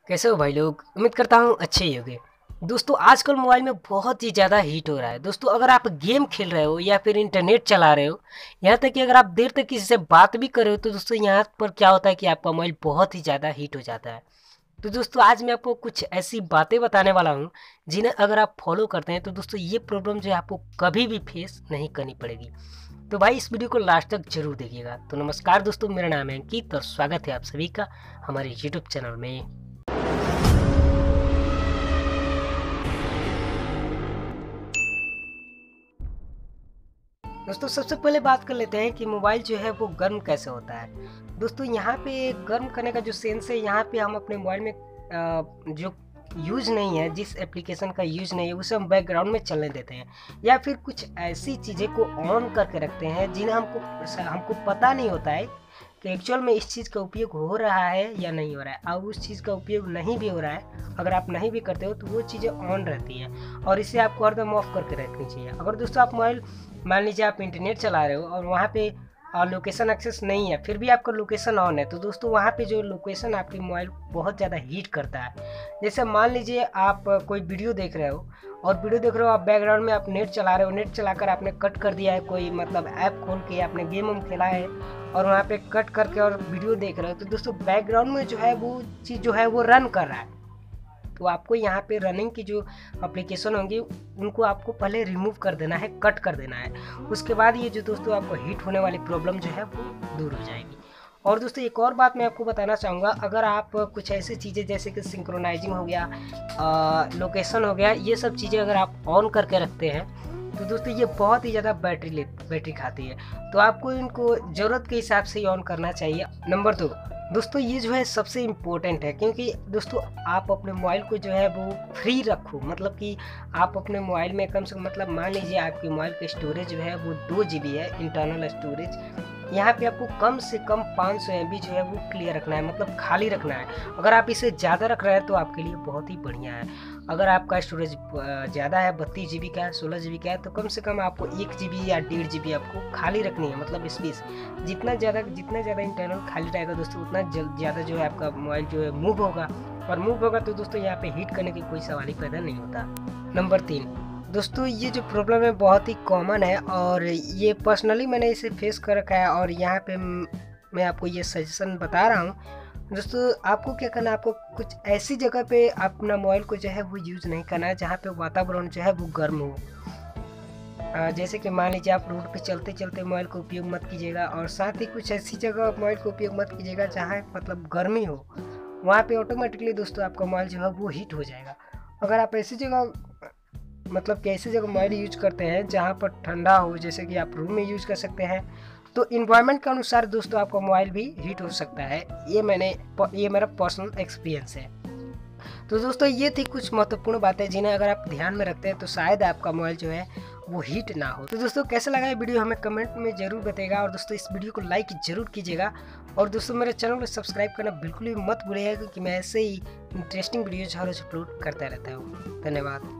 कैसे हो भाई लोग। उम्मीद करता हूँ अच्छे ही होंगे। दोस्तों आजकल मोबाइल में बहुत ही ज़्यादा हीट हो रहा है। दोस्तों अगर आप गेम खेल रहे हो या फिर इंटरनेट चला रहे हो, यहाँ तक कि अगर आप देर तक किसी से बात भी कर रहे हो, तो दोस्तों यहाँ पर क्या होता है कि आपका मोबाइल बहुत ही ज़्यादा हीट हो जाता है। तो दोस्तों आज मैं आपको कुछ ऐसी बातें बताने वाला हूँ जिन्हें अगर आप फॉलो करते हैं तो दोस्तों ये प्रॉब्लम जो है आपको कभी भी फेस नहीं करनी पड़ेगी। तो भाई इस वीडियो को लास्ट तक जरूर देखिएगा। तो नमस्कार दोस्तों, मेरा नाम है अंकित और स्वागत है आप सभी का हमारे यूट्यूब चैनल में। दोस्तों सबसे पहले बात कर लेते हैं कि मोबाइल जो है वो गर्म कैसे होता है। दोस्तों यहाँ पे गर्म करने का जो सेंस है, यहाँ पे हम अपने मोबाइल में जो यूज़ नहीं है, जिस एप्लीकेशन का यूज़ नहीं है उसे हम बैकग्राउंड में चलने देते हैं, या फिर कुछ ऐसी चीज़ें को ऑन करके रखते हैं जिन्हें हमको पता नहीं होता है कि एक्चुअल में इस चीज़ का उपयोग हो रहा है या नहीं हो रहा है। और उस चीज़ का उपयोग नहीं भी हो रहा है, अगर आप नहीं भी करते हो तो वो चीज़ें ऑन रहती हैं और इसे आपको हरदम ऑफ करके रखनी चाहिए। अगर दोस्तों आप मोबाइल, मान लीजिए आप इंटरनेट चला रहे हो और वहाँ पे लोकेशन एक्सेस नहीं है, फिर भी आपका लोकेशन ऑन है, तो दोस्तों वहाँ पे जो लोकेशन आपकी मोबाइल बहुत ज़्यादा हीट करता है। जैसे मान लीजिए आप कोई वीडियो देख रहे हो और वीडियो देख रहे हो, आप बैकग्राउंड में आप नेट चला रहे हो, नेट चलाकर आपने कट कर दिया है, कोई मतलब ऐप खोल के आपने गेम खेला है और वहाँ पे कट करके और वीडियो देख रहे हो, तो दोस्तों बैकग्राउंड में जो है वो चीज़ जो है वो रन कर रहा है। तो आपको यहाँ पे रनिंग की जो एप्लीकेशन होंगी उनको आपको पहले रिमूव कर देना है, कट कर देना है। उसके बाद ये जो दोस्तों आपको हीट होने वाली प्रॉब्लम जो है वो दूर हो जाएगी। और दोस्तों एक और बात मैं आपको बताना चाहूँगा, अगर आप कुछ ऐसी चीज़ें जैसे कि सिंक्रोनाइजिंग हो गया, लोकेशन हो गया, ये सब चीज़ें अगर आप ऑन करके रखते हैं तो दोस्तों ये बहुत ही ज़्यादा बैटरी खाती है, तो आपको इनको ज़रूरत के हिसाब से ही ऑन करना चाहिए। नंबर 2 दोस्तों ये जो है सबसे इम्पोर्टेंट है, क्योंकि दोस्तों आप अपने मोबाइल को जो है वो फ्री रखो, मतलब कि आप अपने मोबाइल में कम से कम, मतलब मान लीजिए आपके मोबाइल का स्टोरेज जो है वो 2 GB है इंटरनल स्टोरेज, यहाँ पे आपको कम से कम 500 MB जो है वो क्लियर रखना है, मतलब खाली रखना है। अगर आप इसे ज़्यादा रख रहे हैं तो आपके लिए बहुत ही बढ़िया है। अगर आपका स्टोरेज ज़्यादा है, 32 GB का है, 16 GB का है, तो कम से कम आपको 1 GB या 1.5 GB आपको खाली रखनी है, मतलब स्पेस। जितना ज़्यादा इंटरनल खाली रहेगा दोस्तों, उतना ज़्यादा जो है आपका मोबाइल जो है मूव होगा, और मूव होगा तो दोस्तों यहाँ पे हीट करने की कोई सवाल ही पैदा नहीं होता। नंबर 3 दोस्तों ये जो प्रॉब्लम है बहुत ही कॉमन है और ये पर्सनली मैंने इसे फेस कर रखा है, और यहाँ पे मैं आपको ये सजेशन बता रहा हूँ। दोस्तों आपको क्या करना है, आपको कुछ ऐसी जगह पे अपना मोबाइल को जो है वो यूज़ नहीं करना है जहाँ पे वातावरण जो है वो गर्म हो। जैसे कि मान लीजिए आप रोड पे चलते चलते मोबाइल का उपयोग मत कीजिएगा, और साथ ही कुछ ऐसी जगह मोबाइल का उपयोग मत कीजिएगा जहाँ मतलब गर्मी हो, वहाँ पे ऑटोमेटिकली दोस्तों आपका मोबाइल जो है वो हीट हो जाएगा। अगर आप ऐसी जगह, मतलब कि ऐसी जगह मोबाइल यूज करते हैं जहाँ पर ठंडा हो, जैसे कि आप रूम में यूज़ कर सकते हैं, तो इन्वायरमेंट के अनुसार दोस्तों आपका मोबाइल भी हीट हो सकता है। ये मेरा पर्सनल एक्सपीरियंस है। तो दोस्तों ये थी कुछ महत्वपूर्ण बातें जिन्हें अगर आप ध्यान में रखते हैं तो शायद आपका मोबाइल जो है वो हीट ना हो। तो दोस्तों कैसा लगा ये वीडियो हमें कमेंट में जरूर बताइएगा, और दोस्तों इस वीडियो को लाइक जरूर कीजिएगा, और दोस्तों मेरे चैनल को सब्सक्राइब करना बिल्कुल भी मत भूलिएगा, क्योंकि मैं ऐसे ही इंटरेस्टिंग वीडियोज हर रोज अपलोड करता रहता हूँ। धन्यवाद।